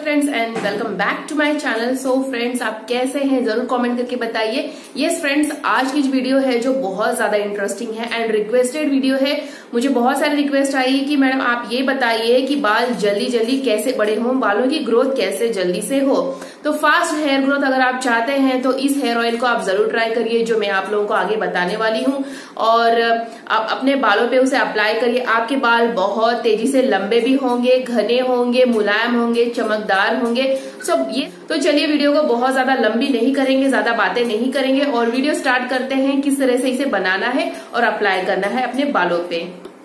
Friends and welcome back to my channel. So friends, आप कैसे हैं जरूर कमेंट करके बताइए। यस फ्रेंड्स, आज की जो वीडियो है जो बहुत ज्यादा इंटरेस्टिंग है एंड रिक्वेस्टेड वीडियो है। मुझे बहुत सारी रिक्वेस्ट आई कि मैडम आप ये बताइए कि बाल जल्दी जल्दी कैसे बड़े हों, बालों की ग्रोथ कैसे जल्दी से हो। तो फास्ट हेयर ग्रोथ अगर आप चाहते हैं तो इस हेयर ऑयल को आप जरूर ट्राई करिए जो मैं आप लोगों को आगे बताने वाली हूँ, और आप अपने बालों पे उसे अप्लाई करिए। आपके बाल बहुत तेजी से लंबे भी होंगे, घने होंगे, मुलायम होंगे, चमकदार होंगे सब ये। तो चलिए वीडियो को बहुत ज्यादा लंबी नहीं करेंगे, ज्यादा बातें नहीं करेंगे और वीडियो स्टार्ट करते हैं किस तरह से इसे बनाना है और अप्लाई करना है अपने बालों पे।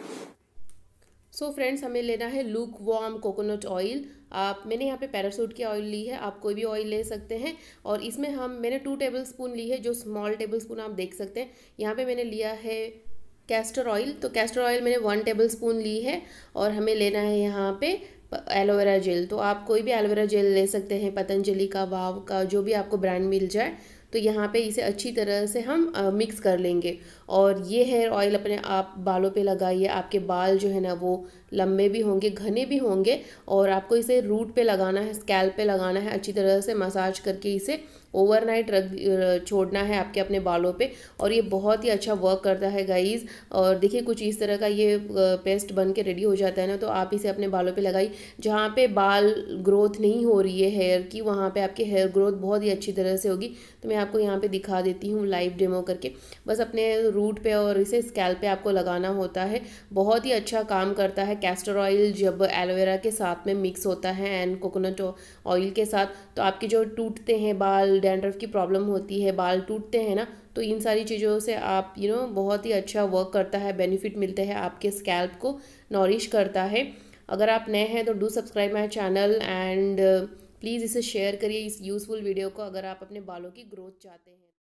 सो फ्रेंड्स, हमें लेना है लूक वार्म कोकोनट ऑयल। मैंने यहाँ पे पैराशूट की ऑयल ली है, आप कोई भी ऑयल ले सकते हैं। और इसमें मैंने 2 टेबल स्पून ली है, जो स्मॉल टेबल स्पून आप देख सकते हैं। यहाँ पे मैंने लिया है कैस्टर ऑयल, तो कैस्टर ऑयल मैंने 1 टेबल स्पून ली है। और हमें लेना है यहाँ पे एलोवेरा जेल, तो आप कोई भी एलोवेरा जेल ले सकते हैं, पतंजलि का, वाव का, जो भी आपको ब्रांड मिल जाए। तो यहाँ पे इसे अच्छी तरह से हम मिक्स कर लेंगे। और ये हेयर ऑयल अपने आप बालों पे लगाइए। आपके बाल जो है ना वो लंबे भी होंगे, घने भी होंगे। और आपको इसे रूट पे लगाना है, स्कैल्प पे लगाना है, अच्छी तरह से मसाज करके इसे ओवरनाइट छोड़ना है आपके अपने बालों पे। और ये बहुत ही अच्छा वर्क करता है गाइज। और देखिए कुछ इस तरह का ये पेस्ट बन के रेडी हो जाता है ना, तो आप इसे अपने बालों पे लगाइए। जहाँ पे बाल ग्रोथ नहीं हो रही है हेयर की, वहाँ पे आपकी हेयर ग्रोथ बहुत ही अच्छी तरह से होगी। तो मैं आपको यहाँ पे दिखा देती हूँ लाइव डेमो करके। बस अपने रूट पे और इसे स्कैल्प पे आपको लगाना होता है। बहुत ही अच्छा काम करता है कैस्टर ऑयल जब एलोवेरा के साथ में मिक्स होता है एंड कोकोनट ऑयल के साथ। तो आपके जो टूटते हैं बाल, डैंड्रफ की प्रॉब्लम होती है, बाल टूटते हैं ना, तो इन सारी चीज़ों से आप बहुत ही अच्छा वर्क करता है, बेनिफिट मिलते हैं आपके स्कैल्प को, नॉरिश करता है। अगर आप नए हैं तो do subscribe my channel and please इसे शेयर करिए इस यूज़फुल वीडियो को, अगर आप अपने बालों की ग्रोथ चाहते हैं।